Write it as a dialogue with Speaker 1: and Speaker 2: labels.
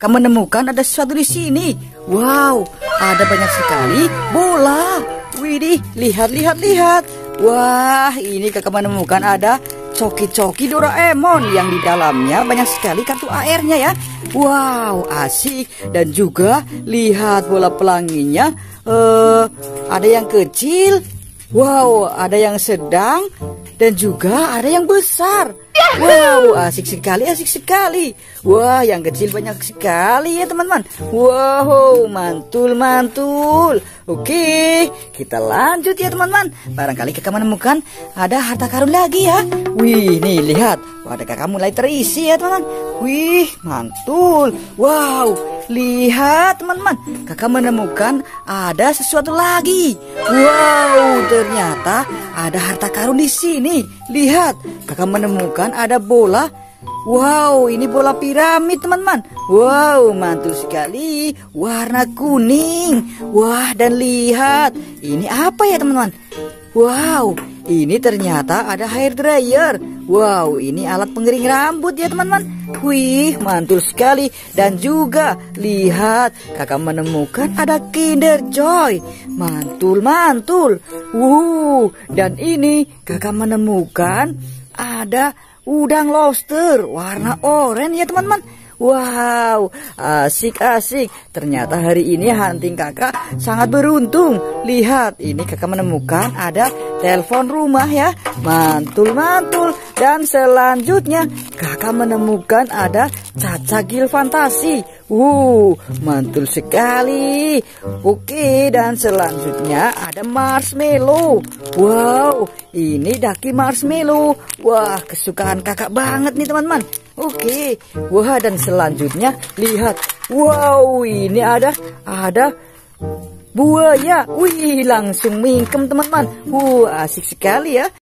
Speaker 1: kakak menemukan ada sesuatu di sini. Wow, ada banyak sekali bola. Widih, lihat, lihat, lihat. Wah, ini kakak menemukan ada coki-coki Doraemon yang di dalamnya banyak sekali kartu AR-nya ya. Wow, asik. Dan juga lihat bola pelanginya. Ada yang kecil. Wow, ada yang sedang. Dan juga ada yang besar. Wow, asik sekali, asik sekali. Wah, yang kecil banyak sekali ya teman-teman. Wow, mantul, mantul. Oke, kita lanjut ya teman-teman. Barangkali kakak menemukan ada harta karun lagi ya. Wih, nih lihat. Wadah kakak mulai terisi ya teman-teman. Wih, mantul. Wow, lihat teman-teman. Kakak menemukan ada sesuatu lagi. Wow, ternyata ada harta karun di sini. Lihat, kakak menemukan ada bola. Wow, ini bola piramid teman-teman. Wow, mantul sekali. Warna kuning. Wah, dan lihat. Ini apa ya teman-teman? Wow, ini ternyata ada hair dryer. Wow, ini alat pengering rambut ya teman-teman. Wih, mantul sekali. Dan juga lihat, kakak menemukan ada Kinder Joy. Mantul, mantul. Dan ini kakak menemukan ada udang lobster warna oranye ya teman-teman. Wow, asik-asik. Ternyata hari ini hunting kakak sangat beruntung. Lihat, ini kakak menemukan ada telepon rumah ya. Mantul-mantul. Dan selanjutnya kakak menemukan ada cacagil fantasi. Mantul sekali. Oke, dan selanjutnya ada marshmallow. Wow, ini daki marshmallow. Wah, kesukaan kakak banget nih teman-teman. Oke, wah, dan selanjutnya lihat. Wow, ini ada buaya. Wih, langsung mingkem teman-teman. Asik sekali ya.